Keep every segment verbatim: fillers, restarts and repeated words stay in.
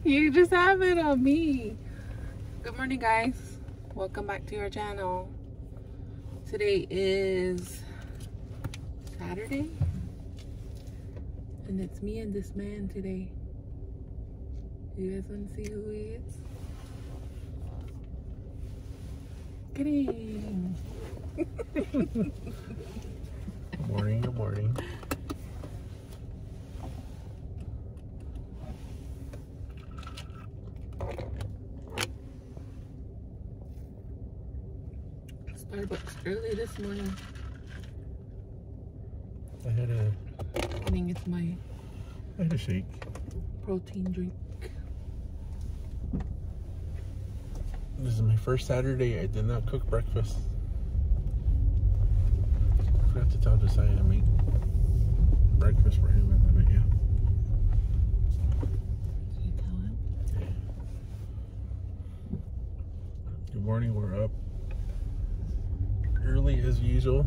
You just have it on me. Good morning, guys. Welcome back to our channel. Today is Saturday, and it's me and this man today. You guys want to see who he is? Kidding. Good morning, good morning. Starbucks early this morning. I had a, I think it's my I had a shake. protein drink. This is my first Saturday. I did not cook breakfast. I forgot to tell Josiah I made breakfast for him and then, yeah. Did you tell him? Yeah. Good morning, we're up early as usual.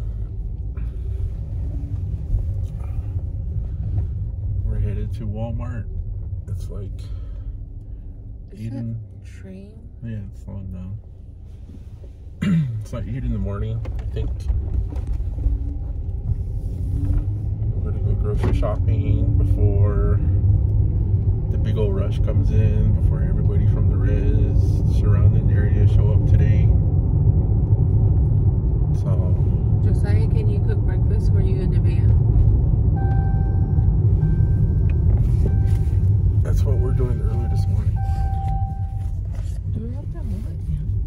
We're headed to Walmart. It's like Is eight in, that train? yeah, it's slowing down. It's like eight in the morning, I think. We're gonna go grocery shopping before the big old rush comes in, before everybody from the res surrounding area show up today. So Josiah, can you cook breakfast for you in the van? that's what we're doing early this morning. Do we have that moment?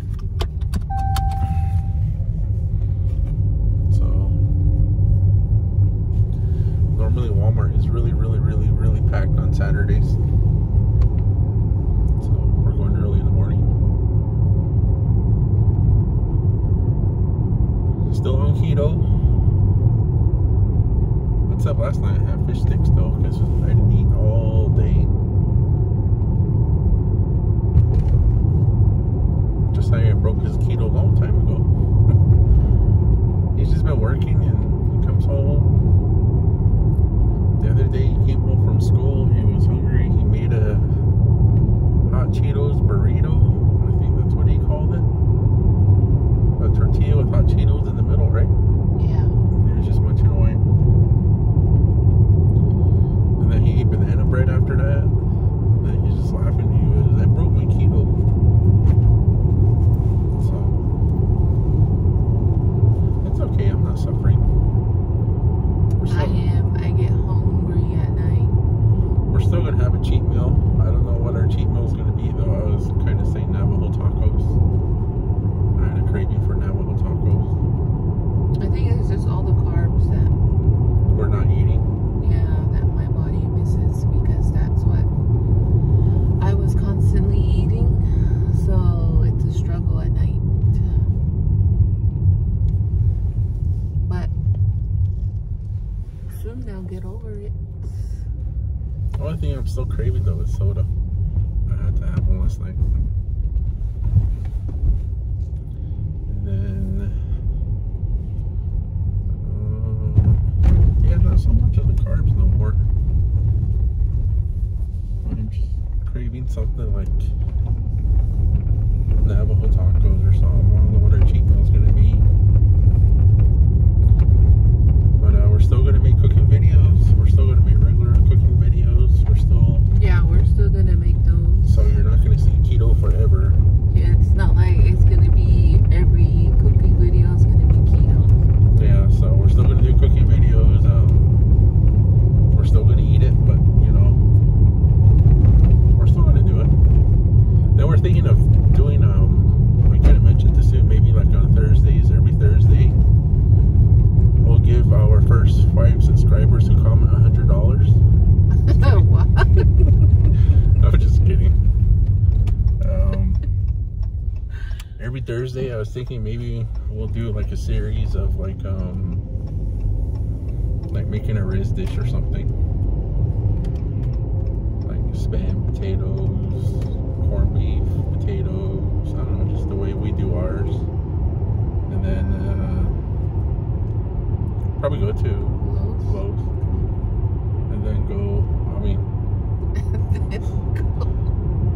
So normally Walmart is really, really, really, really packed on Saturdays. So we're going early in the morning. Still on keto. Except last night I had fish sticks though, because I didn't eat all day. Josiah broke his keto a long time ago. He's just been working and he comes home. The other day he came home from school, he was hungry, he made a hot Cheetos burrito. I think that's what he called it. A tortilla with hot Cheetos in the middle, right? Yeah. He was just munching away. And then he ate banana bread after that. And then he's just laughing. He was, I broke my keto. So, it's okay. I'm not suffering. We're I still, am. I get hungry at night. we're still going to have a cheat meal. I don't know what our cheat meal is going to be, though. I was kind of saying Navajo tacos. I had a craving for Navajo tacos. I think it's just all the carbs that, We're not eating. yeah, that my body misses, because that's what I was constantly eating. So it's a struggle at night. But soon I'll get over it. The only thing I'm still craving though is soda. I had to have one last night. And then, uh, yeah, not so much of the carbs no more. I'm just craving something like Navajo tacos or something. I don't know what our cheat meal is gonna be. But uh, we're still gonna make cooking videos. We're still gonna make regular cooking videos. We're still. Yeah, we're still gonna make those. So you're not gonna see keto forever. Yeah, it's not like it's gonna be every cooking video is gonna be keto. Yeah, so we're still gonna do cooking videos. Um, we're still gonna eat it, but you know, we're still gonna do it. Then we're thinking of doing. Um, I kind of mentioned this too. Maybe like on Thursdays, every Thursday, we'll give our first five subscribers who comment a hundred dollars. What? I'm just kidding. Um, every Thursday, I was thinking maybe we'll do like a series of like um, like making a Riz dish or something, like spam, potatoes, corned beef, potatoes. I don't know, just the way we do ours. And then uh, probably go to Lowe's? Lowe's, and then go. I mean,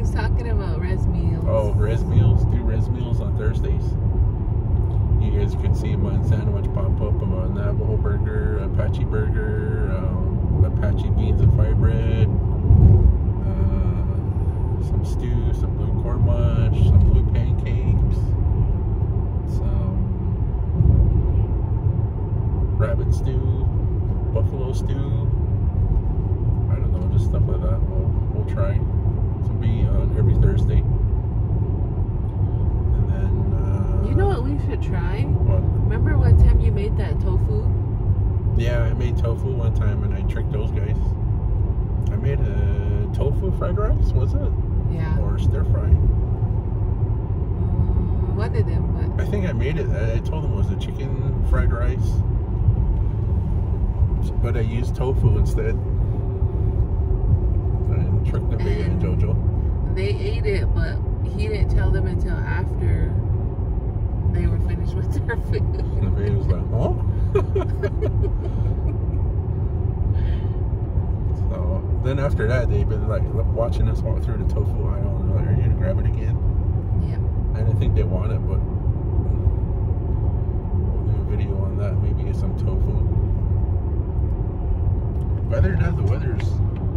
he's talking about res meals. Oh, res meals. Do res meals on Thursdays. You guys could see my sandwich pop up of a Navajo burger, Apache burger, um, Apache beans and fire bread, uh, some stew, some blue corn mush, some blue pancakes, some rabbit stew, buffalo stew. I don't know, just stuff like that. We'll, we'll try. It'll be on every Thursday. And then, uh, you know what we should try? What? Remember one time you made that tofu? Yeah, I made tofu one time and I tricked those guys. I made a tofu fried rice, was it? Yeah. Or stir fry. Um, one of them, but I think I made it. I, I told them it was a chicken fried rice. But I used tofu instead. I tricked the Vega and JoJo. they ate it, but he didn't tell them until after they were finished with their food. And the Vega was like, huh? So then after that, they've been like watching us walk through the tofu aisle and like, are you gonna grab it again? Yeah. I didn't think they want it, but we'll do a video on that. Maybe get some tofu. Other than that, the weather's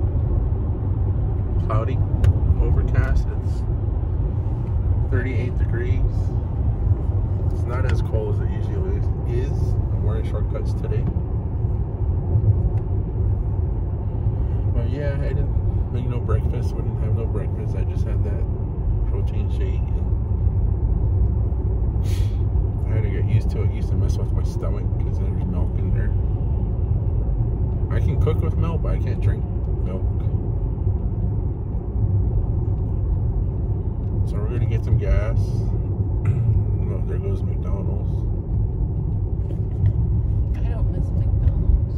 cloudy, overcast. It's thirty-eight degrees. It's not as cold as it usually is. I'm wearing shortcuts today. But yeah, I didn't make no breakfast. We didn't have no breakfast. I just had that protein shake, and I had to get used to it. It used to mess with my stomach because there's milk in there. I can cook with milk, but I can't drink milk. So we're gonna get some gas. Oh, there goes McDonald's. I don't miss McDonald's.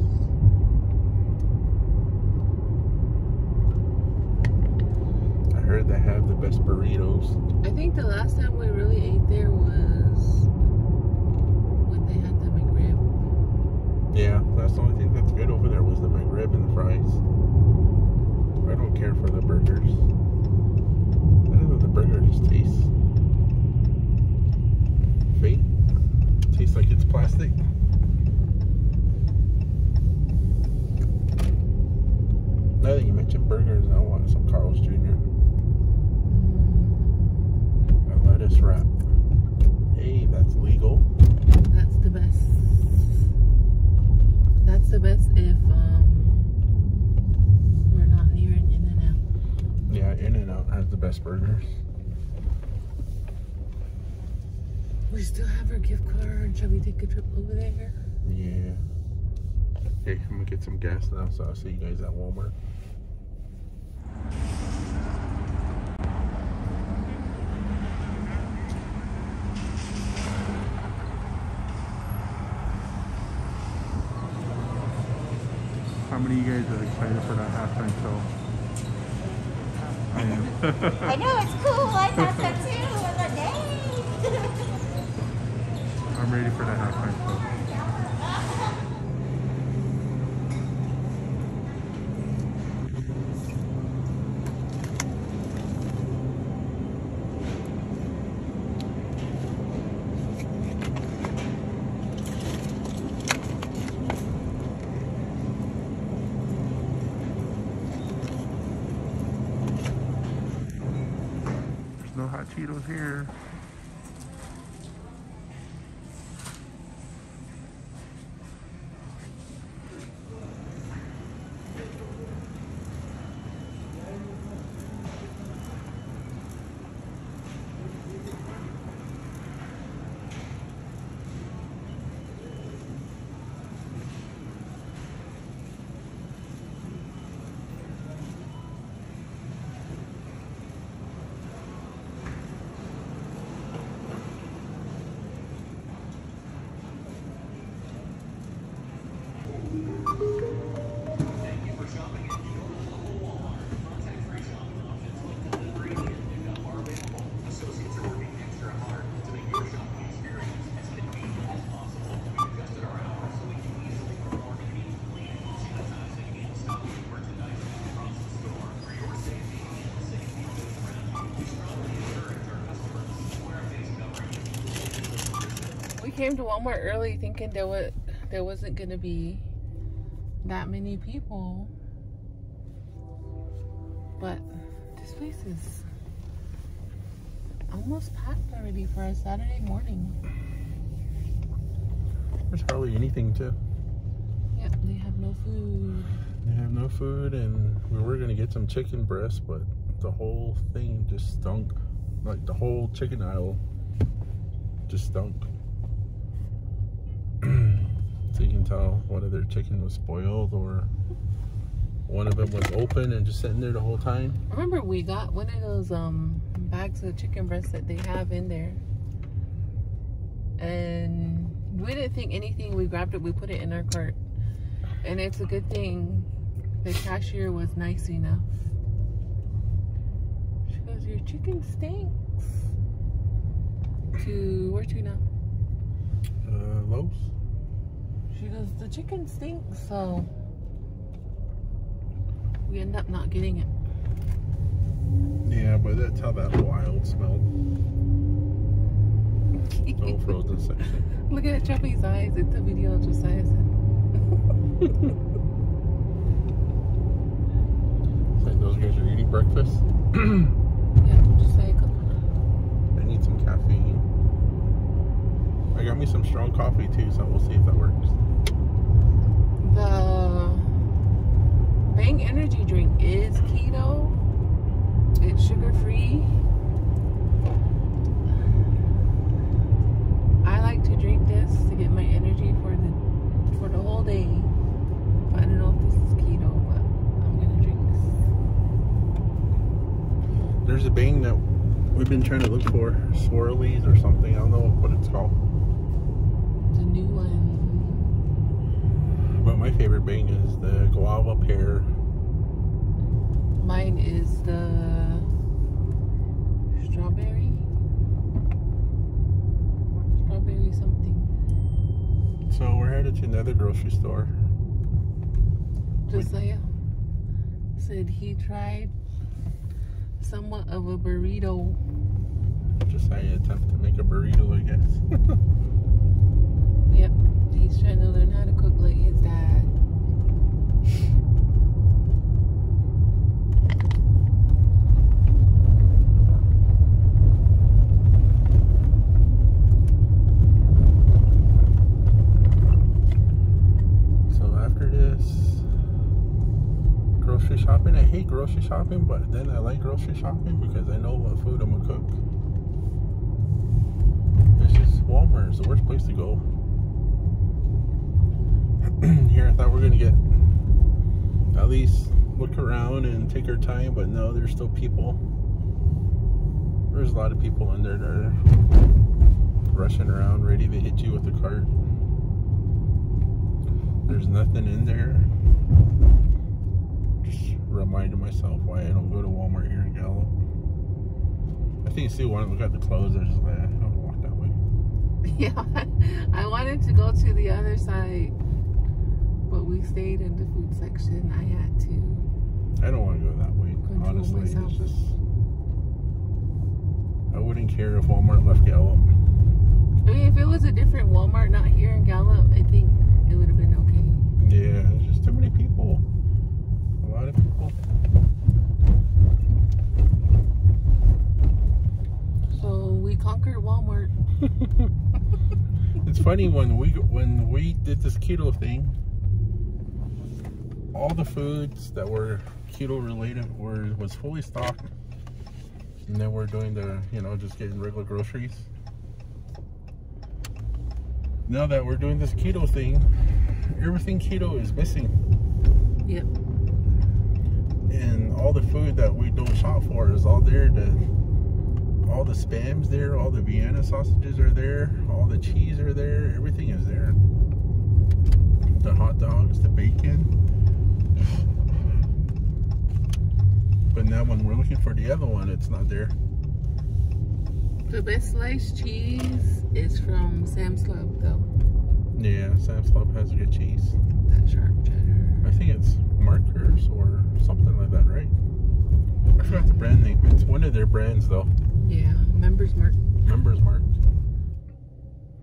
I heard they have the best burritos. I think the last time we really ate there was when they had the McRib. Yeah, that's the only thing that's good over there was the McRib and the fries. I don't care for the burgers. I don't know, the burger just tastes fake. Tastes like it's plastic. Now that you mentioned burgers, I want some Carl's Junior A lettuce wrap. Hey, that's legal. That's the best. That's the best if um we're not near an In-N-Out. Yeah, In-N-Out has the best burgers. We still have our gift card. Shall we take a trip over there? Yeah. Okay, I'm gonna get some gas now, so I'll see you guys at Walmart. How many of you guys are excited for that halftime show? I am. I know, it's cool. I thought so too. I was like, hey. I'm ready for that halftime show. No hot Cheetos here. came to Walmart early thinking there was there wasn't gonna be that many people, but this place is almost packed already for a Saturday morning. There's hardly anything too. Yep, they have no food. They have no food, and we were gonna get some chicken breast, but the whole thing just stunk. Like the whole chicken aisle just stunk. So you can tell one of their chicken was spoiled, or one of them was open and just sitting there the whole time. I remember we got one of those um bags of chicken breast that they have in there, and we didn't think anything. We grabbed it, we put it in our cart, and it's a good thing the cashier was nice enough. She goes, your chicken stinks. To where to now? Uh, Lowe's. She goes, the chicken stinks, so we end up not getting it. Yeah, but that's how that wild smelled. No frozen section. Look at Chubby's eyes. It's a video of Josiah said. It's like those guys are eating breakfast. Yeah, Josiah, come on. I need some caffeine. I got me some strong coffee too, so we'll see if that works. The Bang energy drink is keto. It's sugar free. I like to drink this to get my energy for the for the whole day. But I don't know if this is keto, but I'm gonna drink this. There's a Bang that we've been trying to look for, swirlies or something. I don't know what it's called. The new one. But my favorite Bang is the guava pear. Mine is the strawberry. Strawberry something. So we're headed to another grocery store. Josiah said he tried somewhat of a burrito. Just I attempt to make a burrito, I guess. Yep, he's trying to learn how to cook like his dad. So after this grocery shopping, I hate grocery shopping, but then I like grocery shopping because I know what food I'm gonna cook. It's just Walmart is the worst place to go. Here I thought we are gonna get at least look around and take our time, but no, there's still people. There's a lot of people in there that are rushing around ready to hit you with the cart. There's nothing in there. Just reminding myself why I don't go to Walmart here in Gallup. I think see one look at the clothes, I was just like, I don't walk that way. Yeah, I wanted to go to the other side, but we stayed in the food section. I had to. I don't want to go that way. Control Honestly, myself. it's just I wouldn't care if Walmart left Gallup. I mean, if it was a different Walmart, not here in Gallup, I think it would have been okay. Yeah, there's just too many people. A lot of people. So we conquered Walmart. It's funny when we when we did this keto thing, all the foods that were keto related were was fully stocked, and then we're doing the you know just getting regular groceries. Now that we're doing this keto thing, everything keto is missing. Yep. And all the food that we don't shop for is all there. The all the Spam's there, all the Vienna sausages are there, all the cheese are there, everything is there. The hot dogs, the bacon. But now when we're looking for the other one, it's not there. The best sliced cheese is from Sam's Club, though. Yeah, Sam's Club has good cheese. That sharp cheddar. I think it's Markers or something like that, right? I forgot the brand name. It's one of their brands though. Yeah, Members Mark. Members Mark.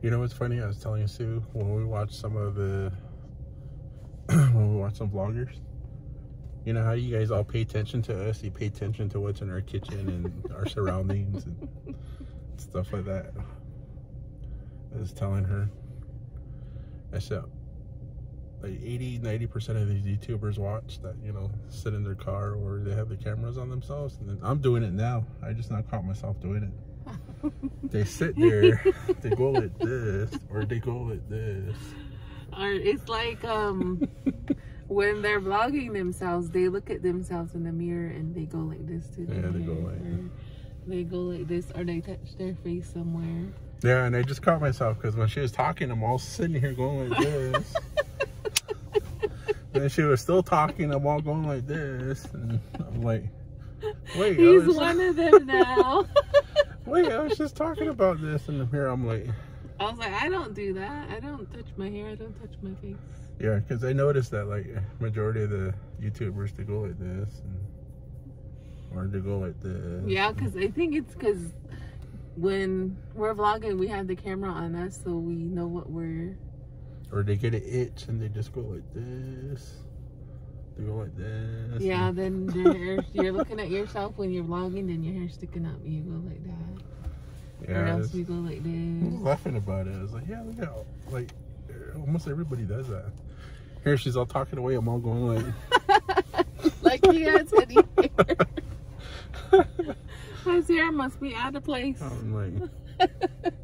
You know what's funny? I was telling Sue when we watched some of the when we watch some vloggers. You know how you guys all pay attention to us? You pay attention to what's in our kitchen and our surroundings and stuff like that. I was telling her, I said, like eighty, ninety percent of these YouTubers watch that, you know, sit in their car or they have the cameras on themselves. And then I'm doing it now. I just not caught myself doing it. They sit there, they go like this, or they go like this. Or it's like, um... when they're vlogging themselves, they look at themselves in the mirror and they go like this to Yeah, they go like or they go like this, or they touch their face somewhere. Yeah, and I just caught myself because when she was talking, I'm all sitting here going like this. And then she was still talking, I'm all going like this. And I'm like, wait. He's I was, one of them now. Wait, I was just talking about this in the mirror. I'm like, I was like, I don't do that. I don't touch my hair. I don't touch my face. yeah, because I noticed that like majority of the YouTubers, they go like this, and, or they go like this. Yeah, because I think it's because when we're vlogging, we have the camera on us, so we know what we're... Or they get an itch and they just go like this. They go like this. Yeah, and... then their hair, you're looking at yourself when you're vlogging and your hair's sticking up. You go like that. Yeah, or else you go like I this. was laughing about it. I was like, yeah, look at, like, almost everybody does that. Here she's all talking away. I'm all going like... Like he has any hair. His hair must be out of place. I'm like...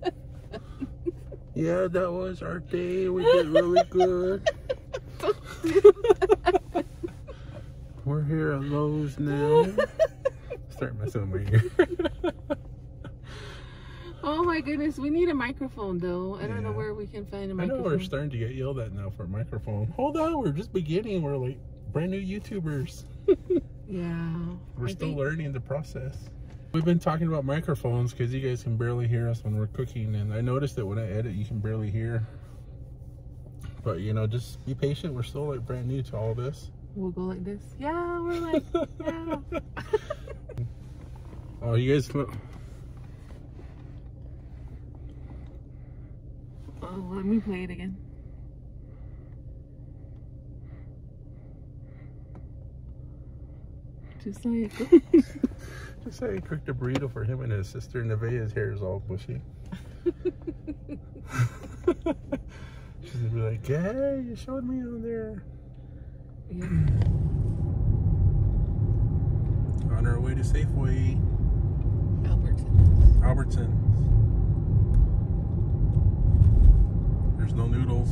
Yeah, that was our day. We did really good. We're here at Lowe's now. Start messing with my ear. Oh my goodness, we need a microphone though. I don't Yeah. know where we can find a I microphone. know we're starting to get yelled at now for a microphone. Hold on, we're just beginning. We're like brand new YouTubers. Yeah. We're I still think- learning the process. We've been talking about microphones because you guys can barely hear us when we're cooking, and I noticed that when I edit you can barely hear. But you know, just be patient. We're still like brand new to all this. We'll go like this. Yeah, we're like, yeah. Oh, you guys look. Oh, let me play it again. Just like Just say I cooked a burrito for him and his sister. Nevaeh's hair is all bushy. She's gonna be like, "Hey, you showed me on there." yeah. On our way to Safeway, Albertsons. Albertsons. There's no noodles.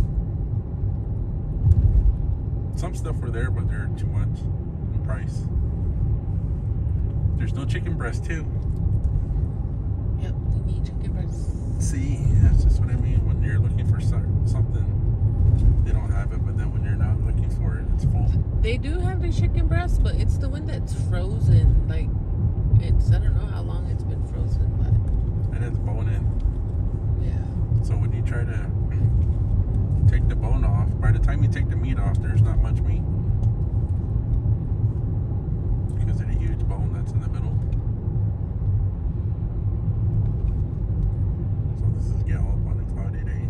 Some stuff were there, but they're too much in price. There's no chicken breast too. Yep, we need chicken breast. See, that's just what I mean. When you're looking for so- something, they don't have it. But then when you're not looking for it, it's full. They do have the chicken breast, but it's the one that's frozen. Like, it's, I don't know how long it's been frozen, but... And it's bone in. Yeah. So when you try to take the bone off, by the time you take the meat off, there's not much meat. Because of the huge bone that's in the middle. So this is Gallup on a cloudy day.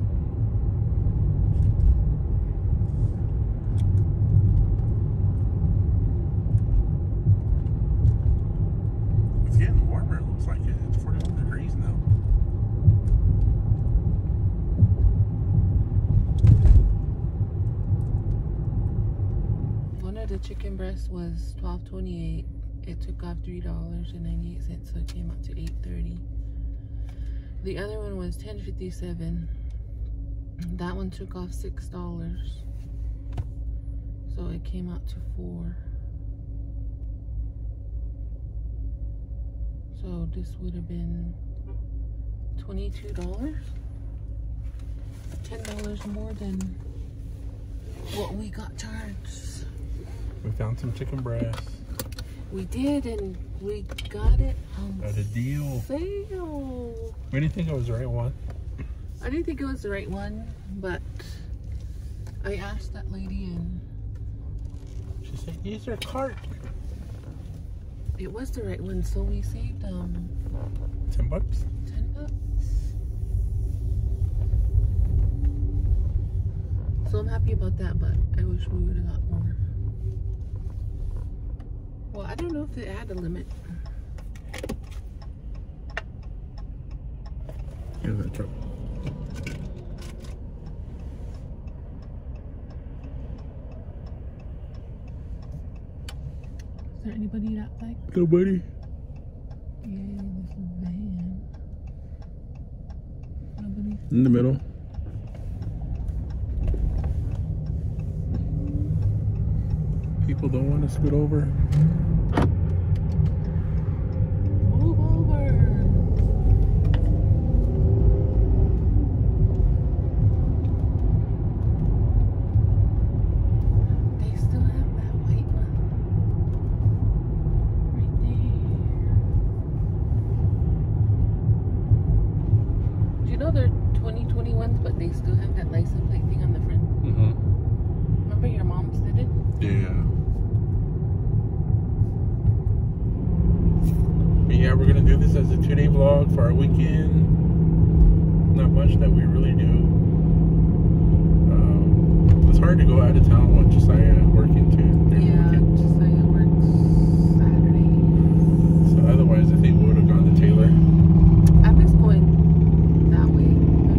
It's getting warmer, it looks like it. It's forty-one degrees now. One of the chicken breasts was twelve twenty-eight. It took off three dollars and ninety-eight cents, so it came out to eight thirty. The other one was ten fifty-seven. That one took off six dollars, so it came out to four. So this would have been twenty-two dollars. ten dollars more than what we got charged. We found some chicken breast We did, and we got it on at a deal. sale. We didn't think it was the right one. I didn't think it was the right one, but I asked that lady, and She said, use your cart. it was the right one, so we saved um Ten bucks. ten bucks. So I'm happy about that, but I wish we would have got more. Well, I don't know if they had a limit. Here's that truck. Is there anybody that like? Nobody. Yeah, this is van. Nobody. In the middle. People don't want to scoot over. Move over. They still have that white one. Right there. Do you know they're twenty twenty-ones, but they still have that license plate thing on the front? Mm-hmm. Remember your mom's did it? Yeah. But yeah, we're gonna do this as a two-day vlog for our weekend. Not much that we really do. Um, it's hard to go out of town with Josiah working too. Yeah, Josiah works Saturday. So otherwise, I think we would have gone to Taylor. I miss going that way,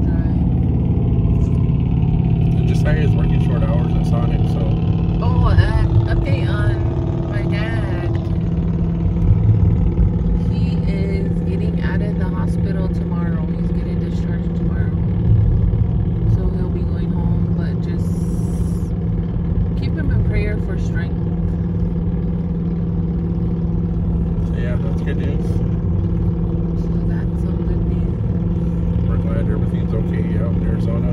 the drive. And Josiah is working short hours at Sonic, so. Oh, and update on my dad. He is getting out of the hospital tomorrow. He's getting discharged tomorrow. So he'll be going home, but just keep him in prayer for strength. So yeah, that's good news. So that's some good news. We're glad everything's okay out in Arizona.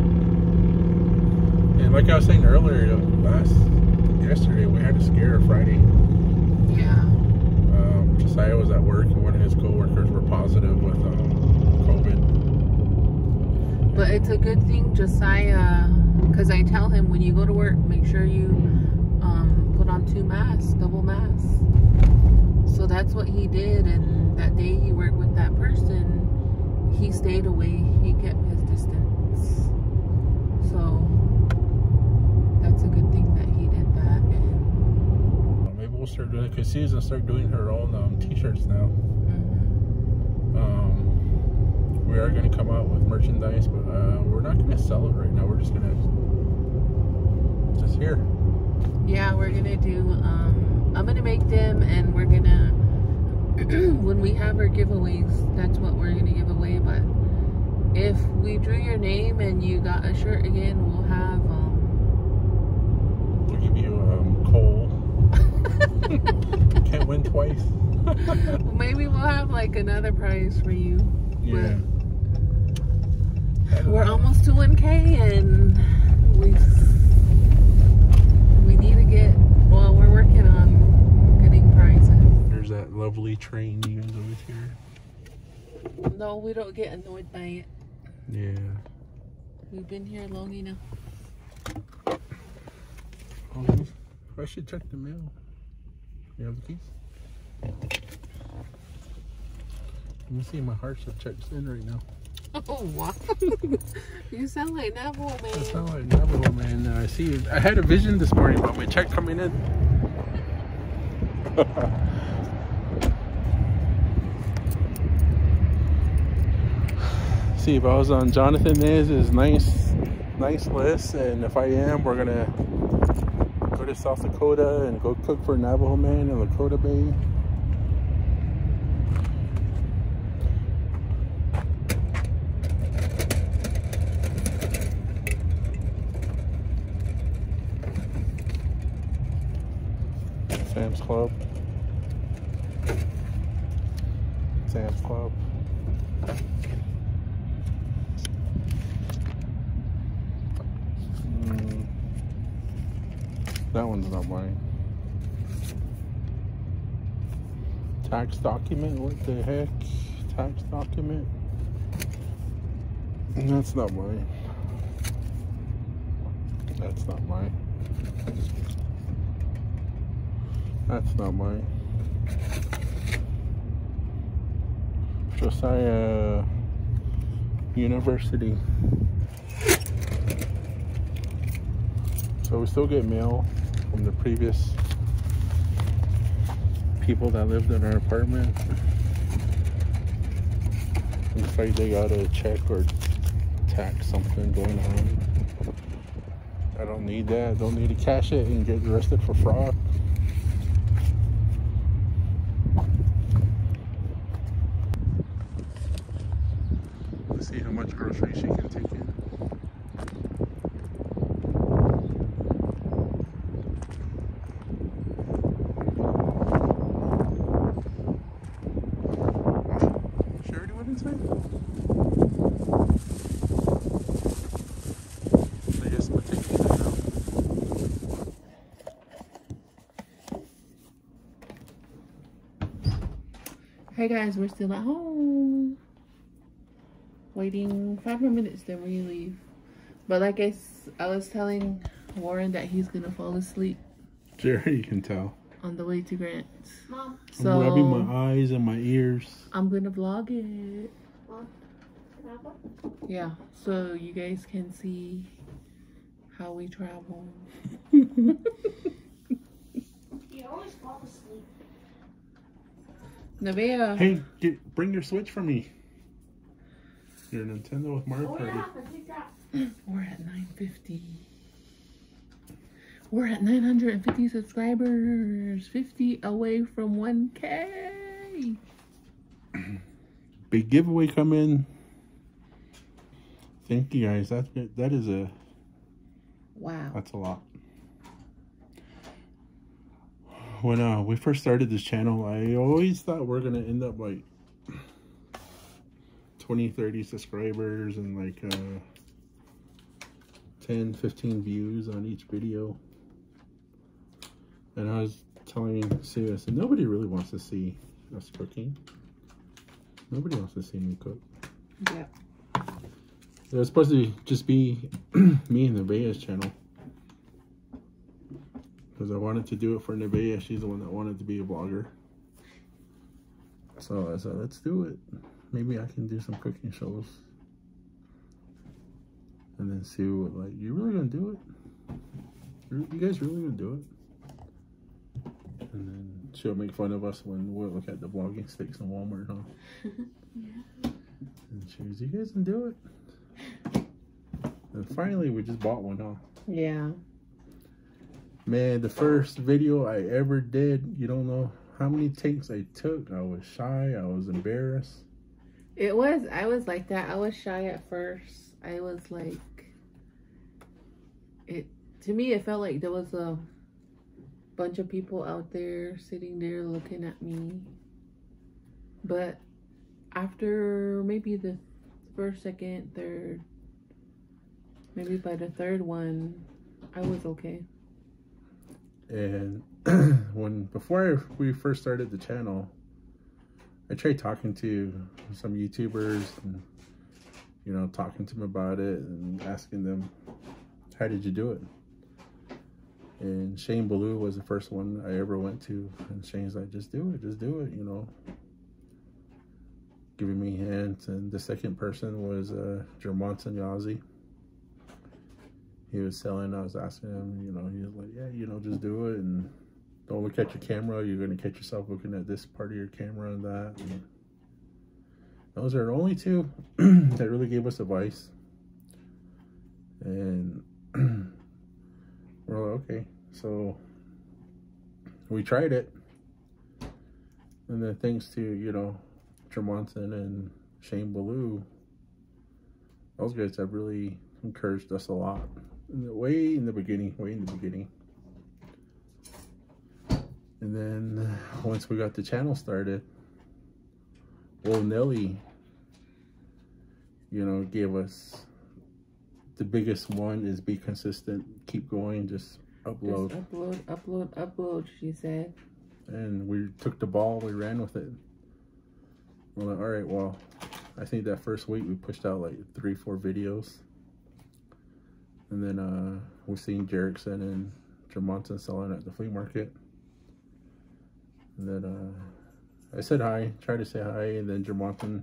And like I was saying earlier, last yesterday we had a scare Friday. Yeah. Um, Josiah was at work and one of his co-workers were positive with um, COVID. But it's a good thing, Josiah, because I tell him when you go to work, make sure you um, put on two masks, double masks. So that's what he did, and that day he worked with that person, he stayed away, he kept his distance. So that's a good thing that he did that. And Maybe we'll start doing it because Susan start doing her own um, t-shirts now. mm-hmm. Um, we are going to come out with merchandise, but uh, we're not going to sell it right now. We're just going to just here. Yeah, we're gonna do, um, I'm gonna make them, and we're gonna, when we have our giveaways, that's what we're gonna give away. But if we drew your name and you got a shirt again, we'll have, um, We'll give you um, coal. Can't win twice. maybe we'll have like another prize for you. Yeah. But we're almost to one K, and we we need to get, well, we're working on getting prizes. There's that lovely train you guys always hear. No, we don't get annoyed by it. Yeah. We've been here long enough. Oh, I should check the mail. You have the keys? Let me see, my heart should check in right now. Oh, wow. You sound like Navajo I man. sound like Navajo man. Uh, I see, I had a vision this morning about my check coming in. See, if I was on Jonathan Miz's nice, nice list, and if I am, we're gonna go to South Dakota and go cook for Navajo man in Lakota Bay. Sam's Club. Sam's Club. Mm, that one's not mine. Tax document? What the heck? Tax document? That's not mine. That's not mine. That's not mine. Josiah University. So we still get mail from the previous people that lived in our apartment. Looks like they got a check or tax something going on. I don't need that. Don't need to cash it and get arrested for fraud. Let's see how much groceries she can take in. She already went inside? I guess we'll take it now. Hey guys, we're still at home. Waiting five more minutes, then we leave. But like I, s I was telling Warren that he's gonna fall asleep. Sure, you can tell. On the way to Grant's. Mom. So I'm rubbing my eyes and my ears. I'm gonna vlog it. Mom. Can I have one? Yeah, so you guys can see how we travel. You always fall asleep. Nevaeh. Hey, get, bring your Switch for me. Your Nintendo with Mario Oh Party. yeah, I think that. We're at nine fifty. We're at nine hundred fifty subscribers. fifty away from one K. Big giveaway coming. Thank you guys. That that is a Wow. that's a lot. When uh, we first started this channel, I always thought we're gonna end up like twenty, thirty subscribers and like uh, ten, fifteen views on each video. And I was telling Sue, I said, nobody really wants to see us cooking. Nobody wants to see me cook. Yeah. It was supposed to just be me and Nevaeh's channel. Because I wanted to do it for Nevaeh. She's the one that wanted to be a vlogger. So I said, let's do it. Maybe I can do some cooking shows. And then Sue was like, you really gonna do it? You guys really gonna do it? And then she'll make fun of us when we'll look at the vlogging sticks in Walmart, huh? Yeah. And she was, you guys can do it? And finally, we just bought one, huh? Yeah. Man, the first video I ever did, you don't know how many takes I took. I was shy. I was embarrassed. It was, I was like that. I was shy at first. I was like, it, to me, it felt like there was a bunch of people out there sitting there looking at me. But after maybe the first, second, third, maybe by the third one, I was okay. And when before I, we first started the channel, I tried talking to some YouTubers and, you know, talking to them about it and asking them, how did you do it? And Shane Ballou was the first one I ever went to. And Shane's like, just do it, just do it, you know. Giving me hints. And the second person was uh, Jermonson Yazzie. He was selling, I was asking him, you know, he was like, yeah, you know, just do it. And don't look at your camera. You're going to catch yourself looking at this part of your camera and that. And those are the only two that really gave us advice. And we're like, okay. So we tried it. And then thanks to, you know, Jermonson and Shane Ballou, those guys have really encouraged us a lot. In the, way in the beginning, way in the beginning. And then once we got the channel started, well, Nelly, you know, gave us the biggest one is be consistent, keep going, just upload. Just upload, upload, upload, she said. And we took the ball, we ran with it. We're like, all right, well, I think that first week we pushed out like three, four videos. And then uh, we seen Jerickson and Jermonson selling at the flea market. And then uh, I said hi, tried to say hi, and then Jermonson,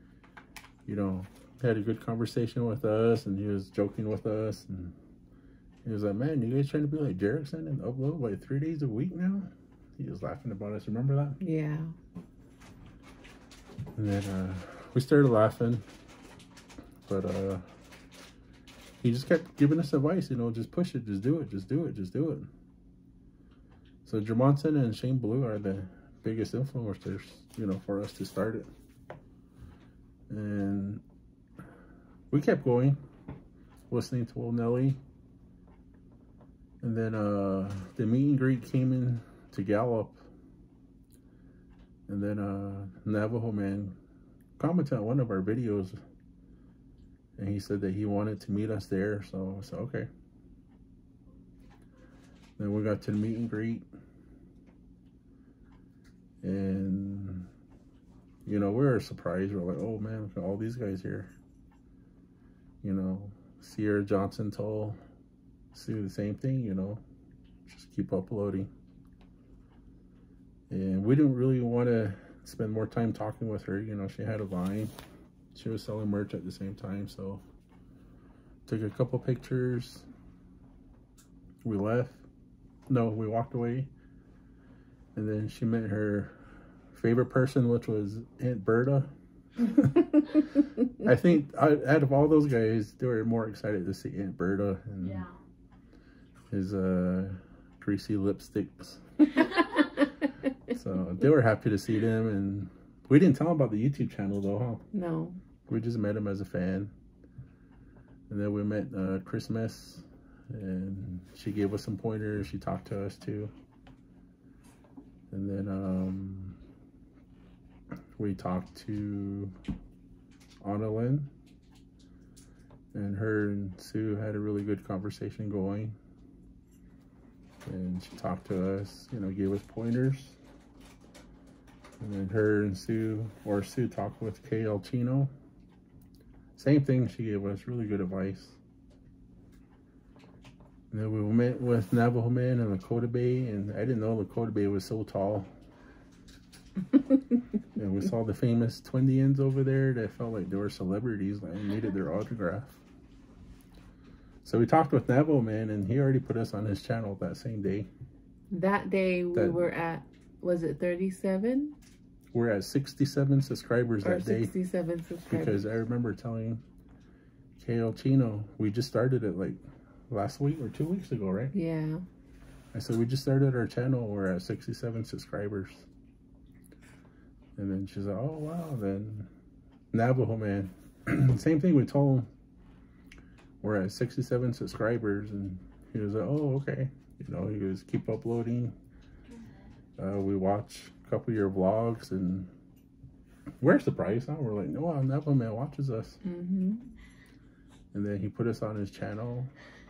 you know, had a good conversation with us, and he was joking with us, and He was like, man, you guys trying to be like Jerickson and upload like three days a week now? He was laughing about us. Remember that? Yeah. And then uh, we started laughing. But uh, he just kept giving us advice, you know, just push it, just do it, just do it, just do it. So Jermonson and Shane Blue are the biggest influencers, you know, for us to start it. And we kept going, listening to Will Nelly. And then uh, the meet and greet came in to Gallup. And then uh, Navajo Man commented on one of our videos. And he said that he wanted to meet us there. So I said, okay. Then we got to the meet and greet. And, you know, we were surprised. We're like, oh man, look at all these guys here. You know, Sierra Johnson told Sue the same thing, you know, just keep uploading. And we didn't really want to spend more time talking with her. You know, she had a line. She was selling merch at the same time. So took a couple pictures. We left. No, we walked away. And then she met her favorite person, which was Aunt Berta. I think out of all those guys, they were more excited to see Aunt Berta and Yeah. his uh, greasy lipsticks. So they were happy to see them. And we didn't tell them about the YouTube channel though, huh? No. We just met him as a fan. And then we met uh, Christmas. And she gave us some pointers. She talked to us too. And then um, we talked to Anna Lynn. And her and Sue had a really good conversation going. And she talked to us, you know, gave us pointers. And then her and Sue, or Sue talked with Kay Alcino. Same thing, she gave us really good advice. And then we met with Navajo Man and Lakota Bay, and I didn't know Lakota Bay was so tall. And we saw the famous Twindians over there that felt like they were celebrities, like needed their autograph. So we talked with Navajo Man, and he already put us on his channel that same day. That day we That- were at, was it thirty-seven? We're at sixty-seven subscribers Or that day. sixty-seven subscribers. Because I remember telling Kay Alcino, we just started it like last week or two weeks ago, right? Yeah. I said, we just started our channel. We're at sixty-seven subscribers. And then she's like, oh, wow. Then Navajo Man. Same thing we told him. We're at sixty-seven subscribers. And he was like, oh, okay. You know, he was keep uploading. Uh, we watch a couple of your vlogs. And we're surprised, huh? We're like, no, wow, Navajo Man watches us. Mm-hmm. And then he put us on his channel.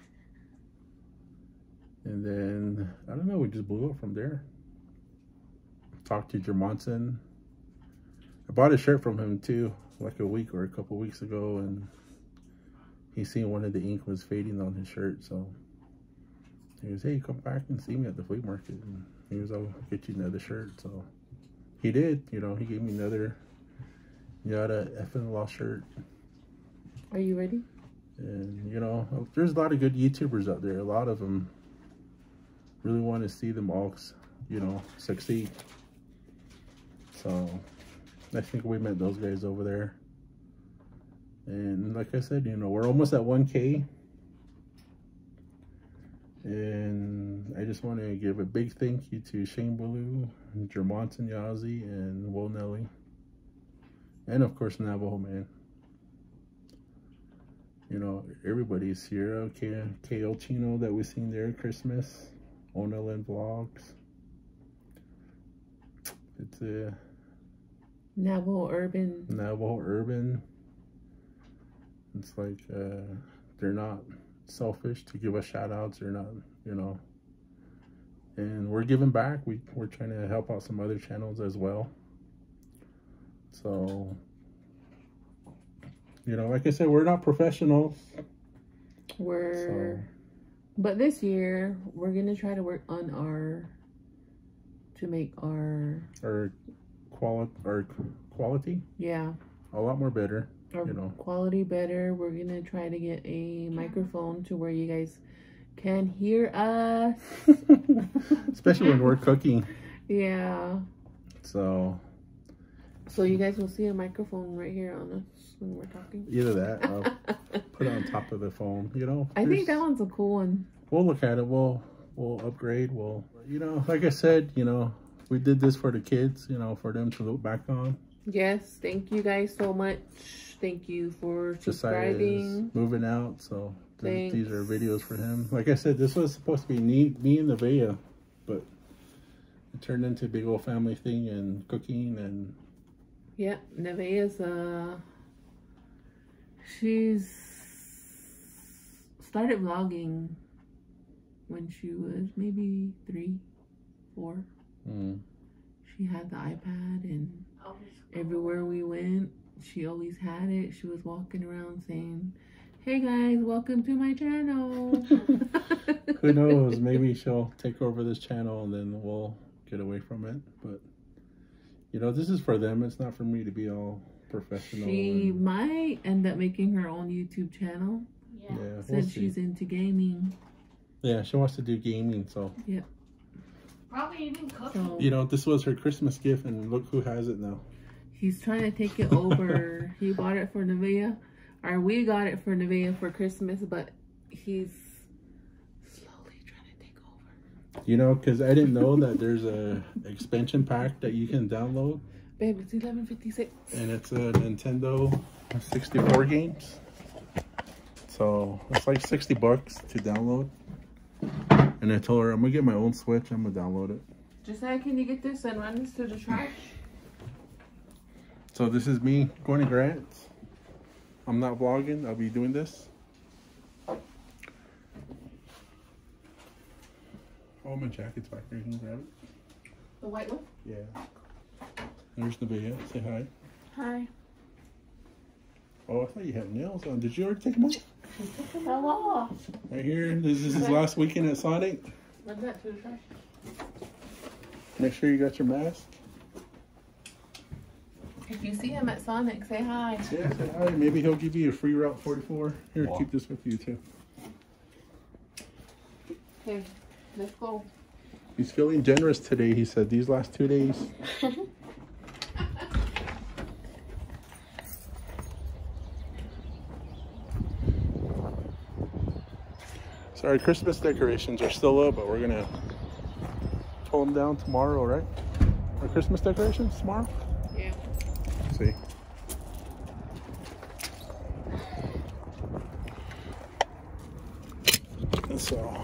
And then, I don't know, we just blew up from there. Talked to Jermonson. I bought a shirt from him too, like a week or a couple weeks ago. And he seen one of the ink was fading on his shirt. So he was, hey, come back and see me at the flea market. And he was, I'll get you another shirt. So he did, you know, he gave me another Yada effing Law shirt. Are you ready? And, you know, there's a lot of good YouTubers out there. A lot of them really want to see them all, you know, succeed. So, I think we met those guys over there. And like I said, you know, we're almost at one K. And I just want to give a big thank you to Shane Blue, Jermonson Yazzie, and Will Nelly. And, of course, Navajo Man. You know, everybody, Sierra, Kay, Kay Alcino that we seen there at Christmas, Onelin Vlogs. It's a Navajo Urban. Navajo Urban. It's like uh, they're not selfish to give us shout outs. They're not, you know. And we're giving back. We, we're trying to help out some other channels as well. So, you know, like I said, we're not professionals. We're, So, but this year we're gonna try to work on our, to make our, our quality, our quality, yeah, a lot more better. our You know. quality better. We're gonna try to get a microphone to where you guys can hear us. Especially when we're cooking. Yeah. So. So you guys will see a microphone right here on us when we're talking. Either that, I'll put it on top of the phone. You know. I think that one's a cool one. We'll look at it. We'll we'll upgrade. We'll, you know, like I said, you know, we did this for the kids. You know, for them to look back on. Yes. Thank you guys so much. Thank you for subscribing. Moving out, so th these are videos for him. Like I said, this was supposed to be me, me and Nevaeh, but it turned into a big old family thing and cooking and. Yeah, Nevaeh's uh, she's started vlogging when she was maybe three, four. Mm. She had the iPad, and everywhere we went, she always had it. She was walking around saying, "Hey guys, welcome to my channel." Who knows? Maybe she'll take over this channel and then we'll get away from it. But you know, this is for them. It's not for me to be all professional. She and... might end up making her own YouTube channel. Yeah. Yeah, Since we'll she's see. into gaming. Yeah, she wants to do gaming, so. Yeah. Probably even cooking. So, you know, this was her Christmas gift, and look who has it now. he's trying to take it over. He bought it for Nevaeh, or we got it for Nevaeh for Christmas, but he's slowly trying to take over. You know, because I didn't know that there's a expansion pack that you can download. Babe, it's eleven fifty-six. And it's a Nintendo sixty-four games. So it's like sixty bucks to download. And I told her I'm gonna get my own Switch. I'm gonna download it. Josiah, can you get this and run this to the trash? So this is me going to Grant's. I'm not vlogging. I'll be doing this. Oh, my jacket's back there. You can grab it. The white one? Yeah. There's Nevaeh. Say hi. Hi. Oh, I thought you had nails on. Did you already take them off? Hello. Right here. This is his last weekend at Sonic. Run that to the trash. Make sure you got your mask. If you see him at Sonic, say hi. Yeah, say hi. Maybe he'll give you a free Route forty-four. Here, wow. Keep this with you too. Okay, let's go. He's feeling generous today, he said, these last two days. Sorry, Christmas decorations are still up, but we're gonna pull them down tomorrow, right? Our Christmas decorations tomorrow? Yeah. Let's see. So,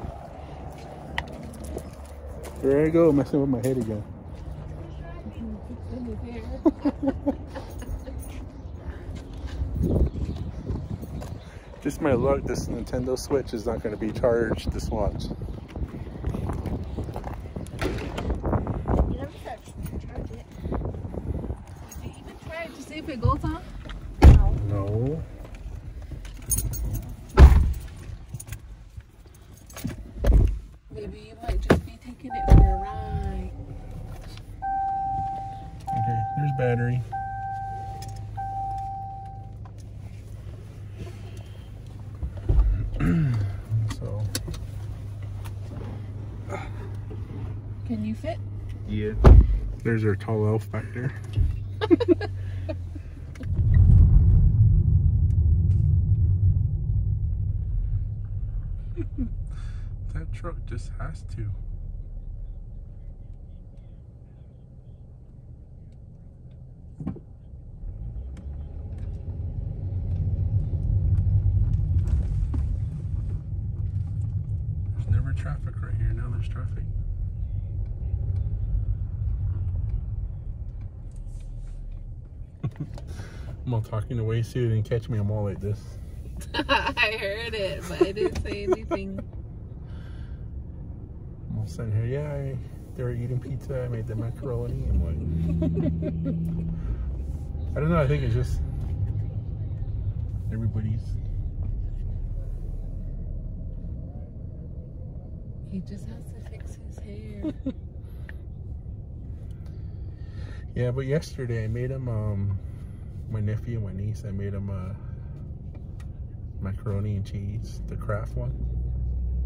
there I go, messing with my head again. Just my luck, this Nintendo Switch is not going to be charged this watch. You never touched it. Charge it. Did you even try it to see if it goes on? No. No. Maybe you might just be taking it for a ride. Okay, there's battery. So. Can you fit? Yeah. There's our tall elf back there. That truck just has to. There's never traffic right here. Now there's traffic. I'm all talking away so you didn't catch me. I'm all like this. I heard it, but I didn't say anything. I'm all sitting here. Yeah, I, they were eating pizza. I made the macaroni. I'm like, I don't know. I think it's just everybody's. He just has to fix his hair. Yeah, but yesterday I made him, um, my nephew and my niece, I made him uh, macaroni and cheese, the Kraft one.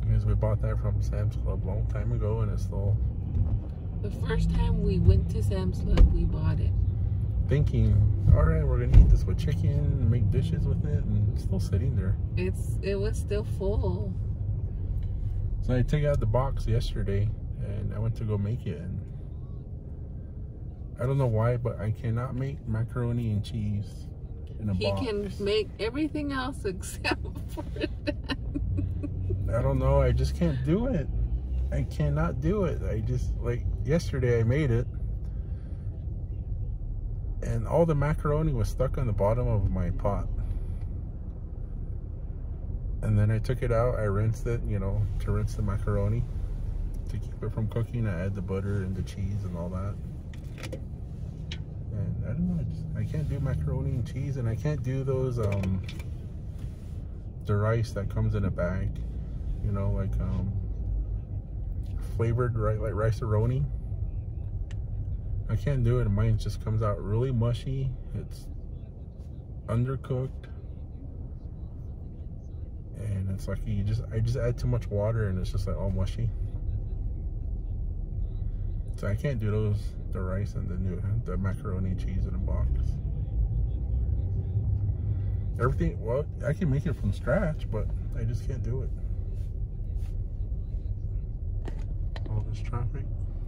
Because we bought that from Sam's Club a long time ago, and it's still... The first time we went to Sam's Club, we bought it. Thinking, all right, we're gonna eat this with chicken and make dishes with it, and it's still sitting there. It's it was still full. So I took out the box yesterday, and I went to go make it, and I don't know why, but I cannot make macaroni and cheese in a He box. can make everything else except for that. I don't know, I just can't do it. I cannot do it. I just, like, yesterday I made it, and all the macaroni was stuck on the bottom of my pot. And then I took it out, I rinsed it, you know, to rinse the macaroni. To keep it from cooking, I add the butter and the cheese and all that. And I don't know, I, just, I can't do macaroni and cheese, and I can't do those, um, the rice that comes in a bag. You know, like, um, flavored, right, like rice-a-roni. I can't do it. Mine just comes out really mushy. It's undercooked, and it's like you just I just add too much water, and it's just like all mushy. So I can't do those, the rice and the new the macaroni and cheese in a box. Everything, well, I can make it from scratch, but I just can't do it. All this traffic.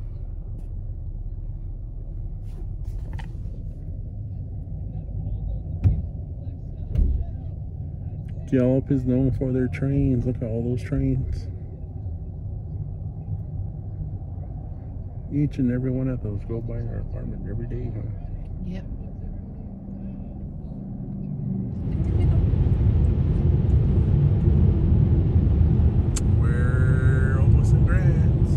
Gallup is known for their trains. Look at all those trains. Each and every one of those go by our apartment every day, huh? Yep. We're almost in Grants.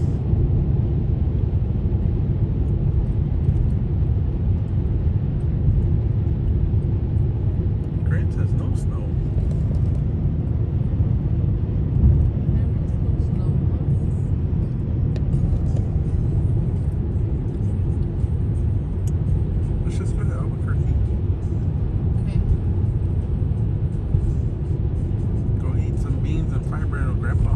Grants has no snow. Let's just go to Albuquerque. Okay. Go eat some beans and fry bread with Grandpa.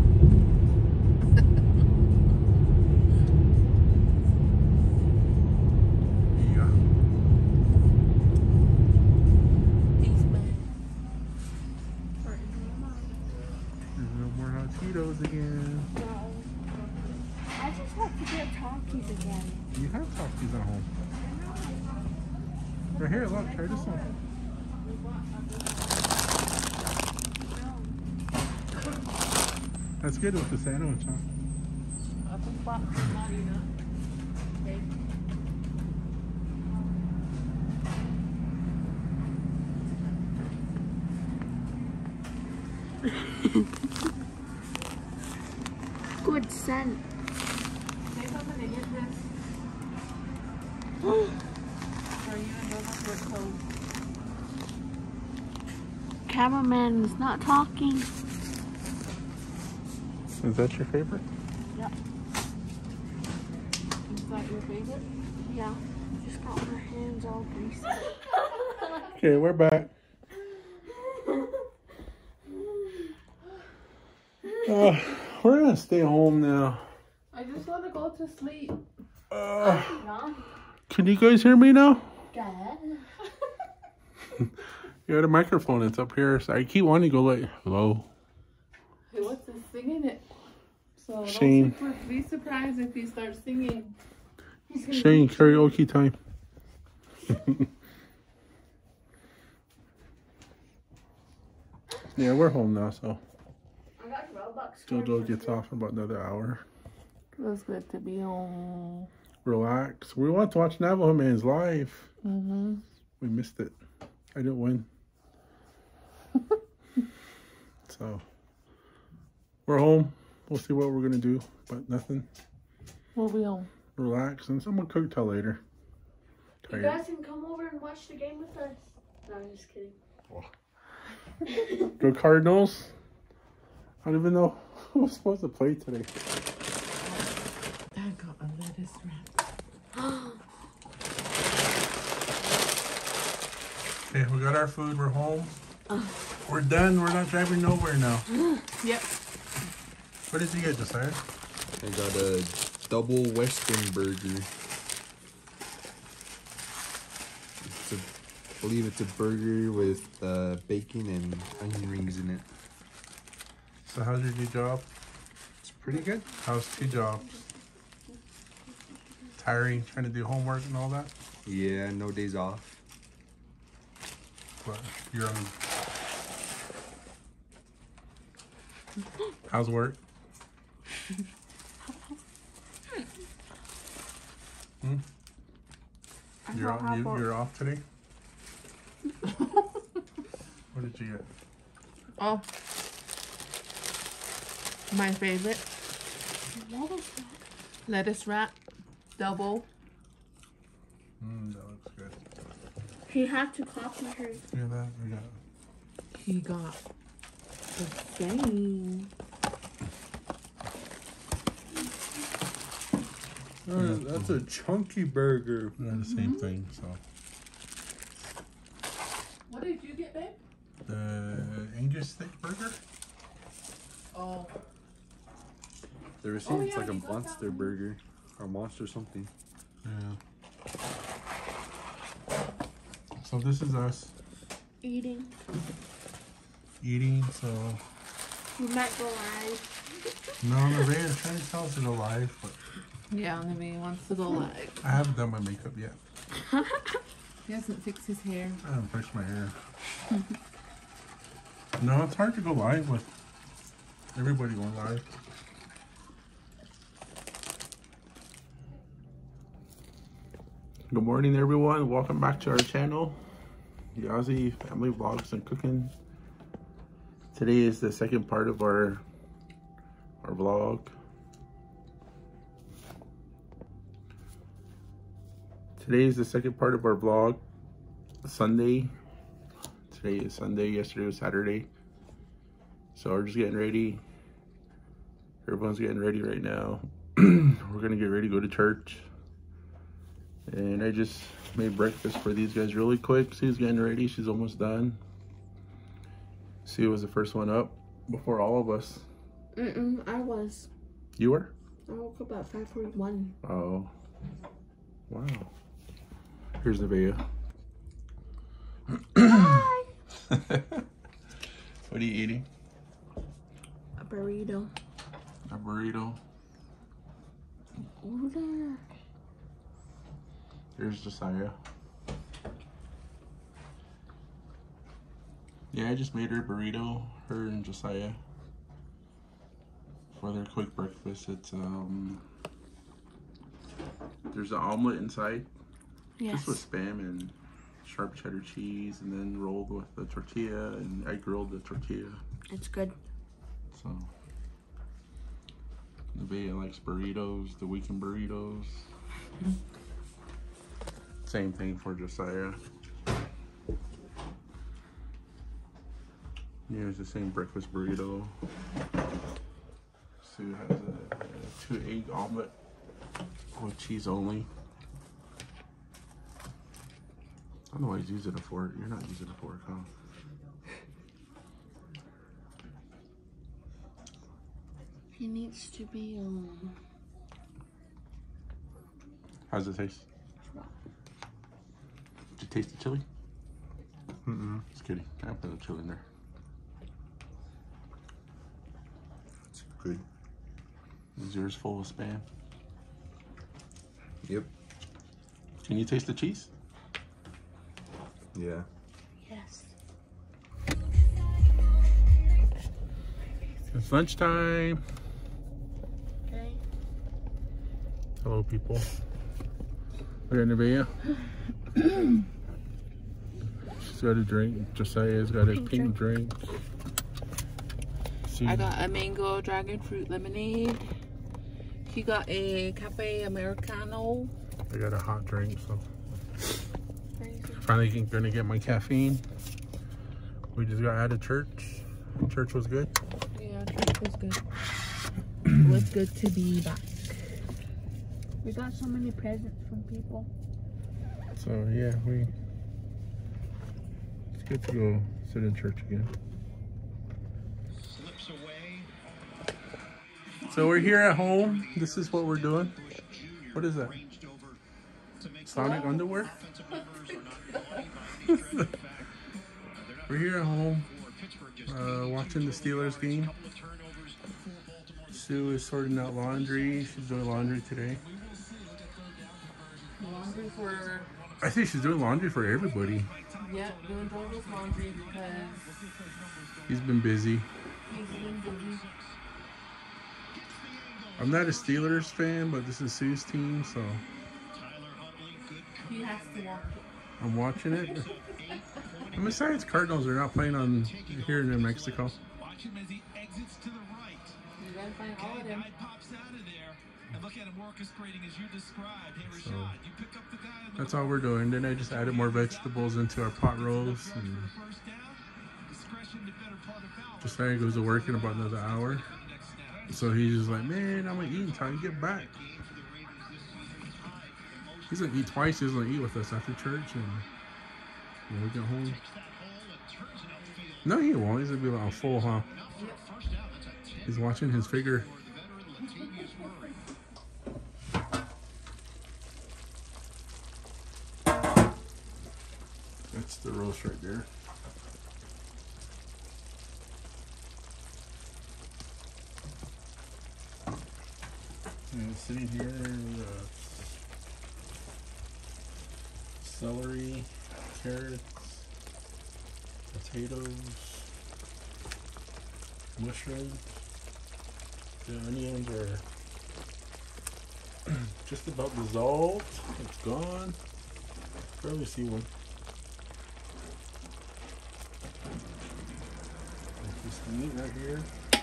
Yeah. There's no more hot Cheetos again. No. I just have to get Talkies again. You have Takis at home. Right here, look, try this one. That's good with the sandwich, huh? I think box is not enough. Okay. Good scent. Think I'm gonna get this for you and those are for clothes. Cameraman is not talking. Is that your favorite? Yep. Is that your favorite? Yeah. Just got my hands all greasy. Okay, we're back. Uh, we're gonna stay home now. I just want to go to sleep. Uh, No. can you guys hear me now? Dad. You got a microphone, it's up here. So I keep wanting to go like, hello. He wants to sing in it. So Shane. don't super, be surprised if he starts singing. Shane, karaoke time. Yeah, we're home now, so I got Robux. Jojo gets off in about another hour. Feels good to be home. Relax. We want to watch Navajo Man's live. Mm-hmm. We missed it. I didn't win. So we're home. We'll see what we're gonna do, but nothing. We'll be home. Relax, and someone cook till later. You guys can come over and watch the game with us. No, I'm just kidding. Go Cardinals. I don't even know who was supposed to play today. I got a lettuce wrap. Okay, we got our food. We're home. We're done. We're not driving nowhere now. Yep. What did you get, Josiah? I got a double Western burger. It's a, I believe it's a burger with uh, bacon and onion rings in it. So how's your new job? It's pretty good. How's two jobs? Tiring, trying to do homework and all that? Yeah, no days off. But you're on. How's work? Hmm? You're off, you, you're off today? What did you get? Oh, my favorite. Lettuce wrap, double. Mmm, that looks good. He had to copy her. Yeah, that we got. He got the same. Uh, that's a chunky burger. We got the same mm-hmm. thing, so. What did you get, babe? The Angus steak burger. Oh. The receipt, oh, it's yeah, like a monster burger. Or monster something. Yeah. So this is us. Eating. Eating, so. We might go live. No, Nevaeh's trying to tell us to go live, but. Yeah, Nevaeh wants to go live. I haven't done my makeup yet. He hasn't fixed his hair. I haven't fixed my hair. No, it's hard to go live with everybody going live. Good morning, everyone. Welcome back to our channel, Yazzie Family Vlogs and Cooking. Today is the second part of our our vlog. Today is the second part of our vlog. Sunday. Today is Sunday. Yesterday was Saturday. So we're just getting ready. Everyone's getting ready right now. We're gonna get ready to go to church. And I just made breakfast for these guys really quick. She's getting ready. She's almost done. She was the first one up before all of us. Mm-mm, I was. You were? I woke up at five forty-one. Oh. Wow. Here's Nevaeh. Hi! What are you eating? A burrito. A burrito. Over there. Here's Josiah. Yeah, I just made her a burrito, her and Josiah, for their quick breakfast. It's, um, there's an omelet inside. Yes. Just with Spam and sharp cheddar cheese, and then rolled with the tortilla, and I grilled the tortilla. It's good. So, Nevaeh likes burritos, the weekend burritos. Mm-hmm. Same thing for Josiah. Here's the same breakfast burrito. Sue has a, a two egg omelet with cheese only. I don't know why he's using a fork. You're not using a fork, huh? He needs to be um How's it taste? Did you taste the chili? Mm-mm. Just kidding. I put the chili in there. It's good. Is yours full of Spam? Yep. Can you taste the cheese? Yeah. Yes. It's lunchtime. Okay. Hello, people. We're in Nevaeh. She's got a drink. Josiah's got a pink, pink drink. drink. I got a mango dragon fruit lemonade. He got a cafe americano. I got a hot drink, so finally gonna get my caffeine. We just got out of church. Church was good. Yeah, church was good. It was good to be back. We got so many presents from people. So yeah, we it's good to go sit in church again. Slips away. So we're here at home. This is what we're doing. What is that? Sonic underwear? We're here at home, uh, watching the Steelers game. Sue is sorting out laundry. She's doing laundry today. Laundry for... I think she's doing laundry for everybody. Yeah, doing Jojo's laundry because He's been busy. he's been busy. I'm not a Steelers fan, but this is Sue's team, so He has to watch it. I'm watching it. And besides, Cardinals are not playing on here in New Mexico. You gotta find all of them. So that's all we're doing. Then I just added more vegetables into our pot roast. And Josiah goes to work in about another hour. So he's just like, man, I'm gonna eat until I get back. He's gonna eat twice. He's gonna eat with us after church and when we get home. No, he won't. He's gonna be like, I'm full, huh? He's watching his figure. That's the roast right there. And sitting here, uh, celery, carrots, potatoes, mushrooms. The onions are just about dissolved. It's gone. Barely see one. There's just the meat right here.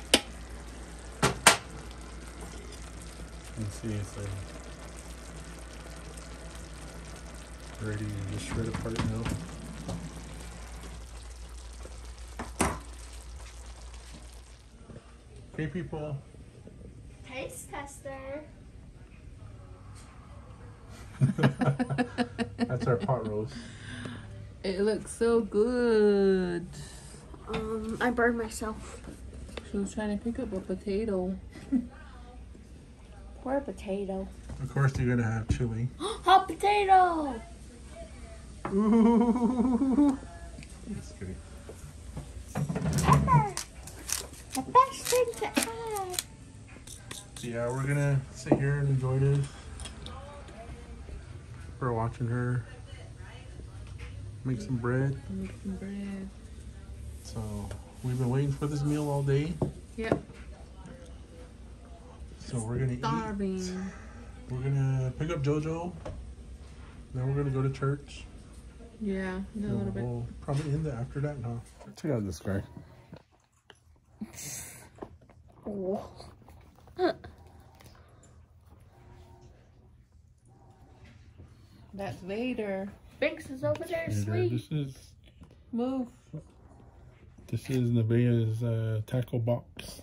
You can see it's uh, ready to just shred apart now. Okay, people. Taste tester. That's our pot roast. It looks so good. Um, I burned myself. She was trying to pick up a potato. Poor potato. Of course, you're gonna have chili. Hot potato! Ooh. Just kidding. Pepper! The best thing to add. So yeah, we're gonna sit here and enjoy this. We're watching her make some bread. Make some bread. So we've been waiting for this meal all day. Yep. So we're gonna Starving. eat. We're gonna pick up JoJo. Then we're gonna go to church. Yeah, a And little bit. we'll probably end it after that now. Check out this guy. Oh. That's Vader. Binks is over there This asleep. is Move. this is Nevaeh's uh, tackle box.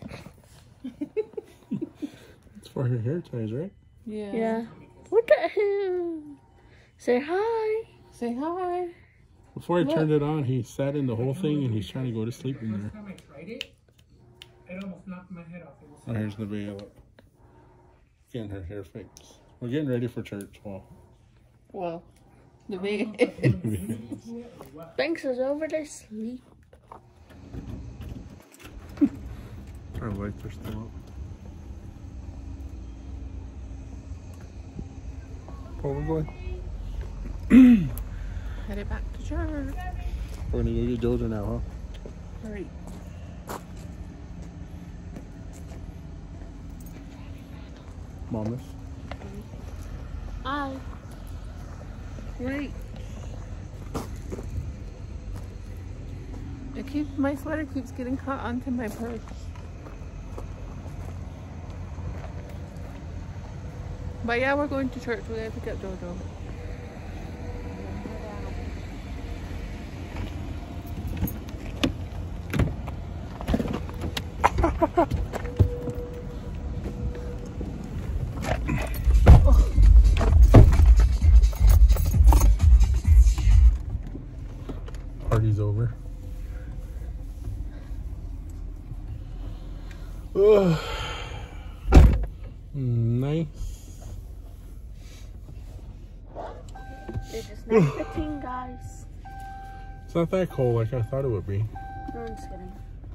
It's for her hair ties, right? Yeah. Yeah. Look at him. Say hi. Say hi. Before I Look. turned it on, he sat in the whole thing and he's trying to go to sleep in there. First time I tried it, it almost knocked my head off. It was Oh, here's Nevaeh. Look. Getting her hair fixed. We're getting ready for church. Well, Well, the big. Binks is over there asleep. our lights are still up. Where we're going? Headed back to church. We're gonna go get JoJo now, huh? Hurry. Mamas. Hi. Wait. It keeps my sweater keeps getting caught onto my purse. But yeah, we're going to church. We're gonna pick up JoJo. Party's over. Ugh. Nice. It's just nine fifteen, guys. It's not that cold like I thought it would be. No, I'm just kidding.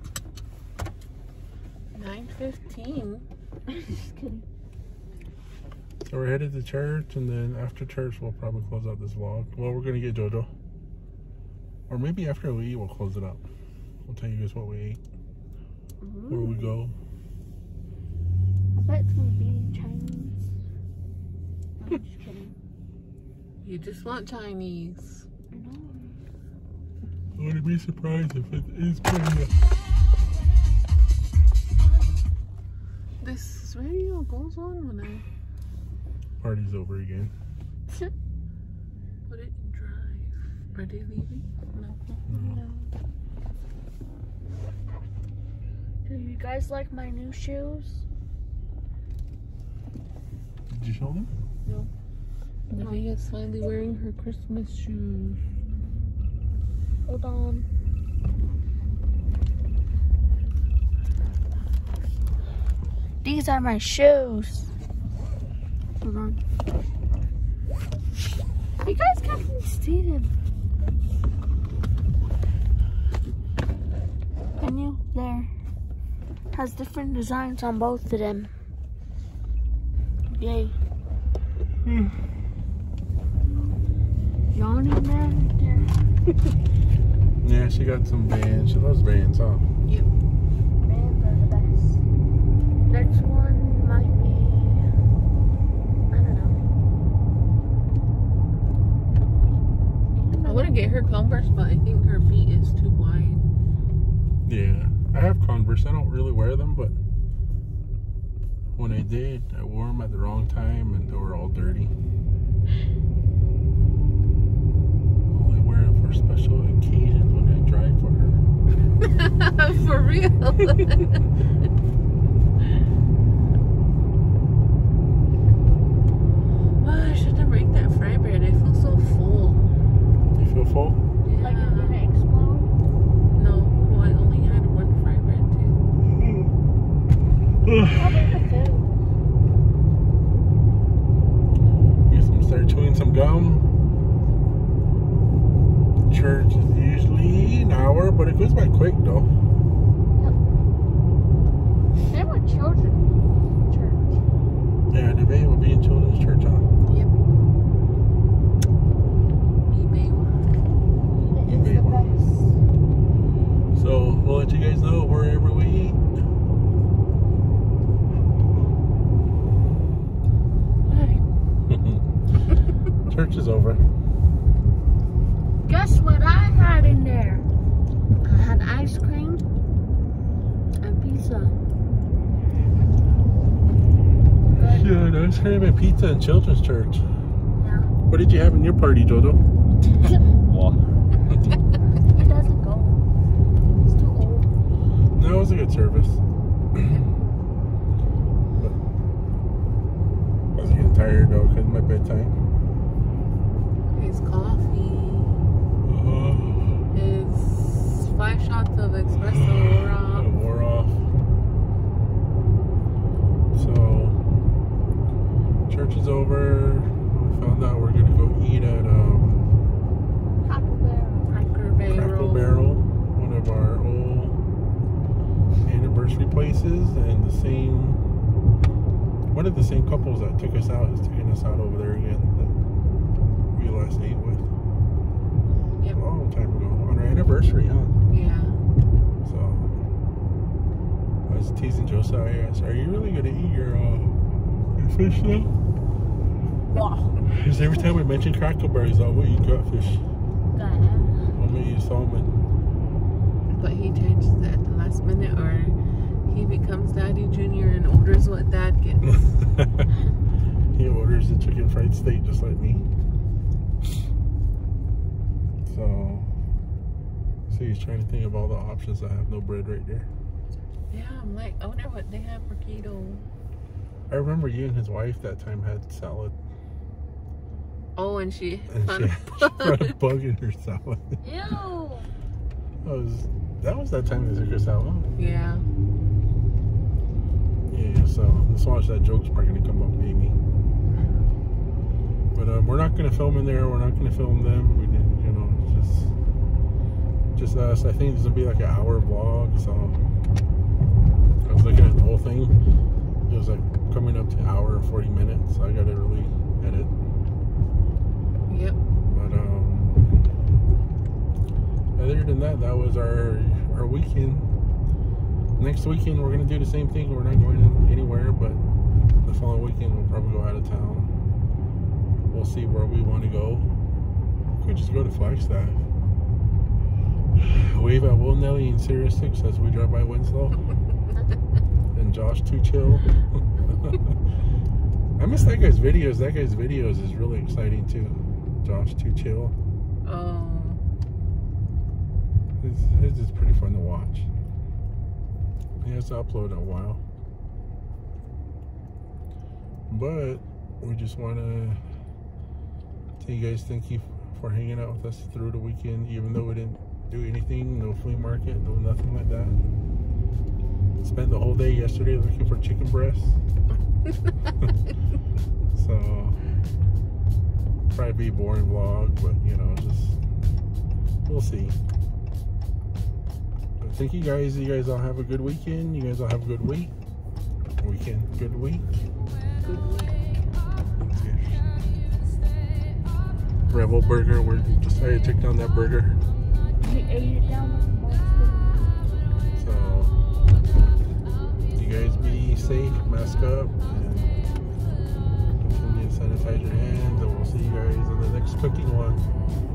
nine fifteen. Just kidding. So we're headed to church, and then after church we'll probably close out this vlog. Well, we're gonna get JoJo, or maybe after we eat we'll close it out. We'll tell you guys what we ate, Mm-hmm. where we go. I bet it's gonna be Chinese. No, I'm just kidding. You just want Chinese. I know. I wouldn't be surprised if it is Korea. This radio goes on when I Party's over again. put it in drive. Are they leaving? No. No. Do you guys like my new shoes? Did you show them? Nevaeh's finally wearing her Christmas shoes. Hold on. These are my shoes. Hold on. You guys can't see them. Can you? There. Has different designs on both of them. Yay. Hmm. Yawning man right there. Yeah, she got some Vans. She loves Vans, huh? Yep. Vans are the best. Next one might be, I don't know. I want to get her Converse, but I think her feet is too wide. Yeah, I have Converse. I don't really wear them, but when I did, I wore them at the wrong time and they were all dirty. Only wear them for special occasions when I drive for her. For real. Oh, I should have ate that fry bread. I feel so full. You feel full? Yeah. Like it's gonna explode. No, well, I only had one fry bread too. Probably the food. Guess I'm gonna start chewing some gum. Church is usually an hour, but it goes by quick though. They were children church. Yeah, Nevaeh will be in children's church, huh? Yep. eBay. It is the best. So we'll let you guys know wherever we eat. Church is over. Guess what I had in there? I had ice cream and pizza. Good. Yeah, ice cream and pizza in children's church. Yeah. What did you have in your party, Jojo? Water. It doesn't go. It's too old. No, it was a good service. But I was getting tired though because of my bedtime. His coffee. Uh, His five shots of espresso wore it off. wore off. So church is over. We found out we're gonna go eat at um, Taco Bell. Cracker Barrel. Crackle Barrel, one of our old anniversary places, and the same one of the same couples that took us out is taking us out over there again. That we last ate with Yep. a long time ago on our anniversary, huh? Yeah. So I was teasing Josiah. I asked, "Are you really gonna eat your uh, your fish now?" Because every time we mention Crackle Barrel, he's like, "We'll eat catfish. I'm gonna eat salmon." But he changes it at the last minute, or he becomes Daddy Junior and orders what Dad gets. He orders the chicken fried steak just like me. So, so he's trying to think of all the options. I have no bread right there. Yeah, I'm like, I wonder what they have for keto. I remember you and his wife that time had salad. Oh, and she And found she, a she found a bug. bug in her salad. Ew. That was that was that time they took us out. Huh? Yeah. Yes. So let's watch that joke's probably gonna come up maybe. But uh, we're not gonna film in there. We're not gonna film them. We didn't, you know, it's just just us. I think this will be like an hour vlog. So I was looking at the whole thing. It was like coming up to an hour and forty minutes. So I gotta really edit. Yep. But um, other than that, that was our our weekend. Next weekend we're gonna do the same thing. We're not going anywhere, but the following weekend we'll probably go out of town. We'll see where we want to go. We could just go to Flagstaff. Wave at Will Nelly and Sirius six as we drive by Winslow. And Josh Too Chill. I miss that guy's videos. That guy's videos is really exciting too. Josh Too Chill. Oh. His, his is pretty fun to watch. He has to upload in a while. But we just want to tell you guys thank you for hanging out with us through the weekend, even though we didn't do anything, no flea market, no nothing like that. Spent the whole day yesterday looking for chicken breasts. So probably be a boring vlog, but you know, just we'll see. But thank you guys. You guys all have a good weekend. You guys all have a good week. Weekend, good week. Good week. Rebel Burger. We're decided to take down that burger. He ate it down with the monster. So you guys be safe, mask up, and continue to sanitize your hands. And we'll see you guys on the next cooking one.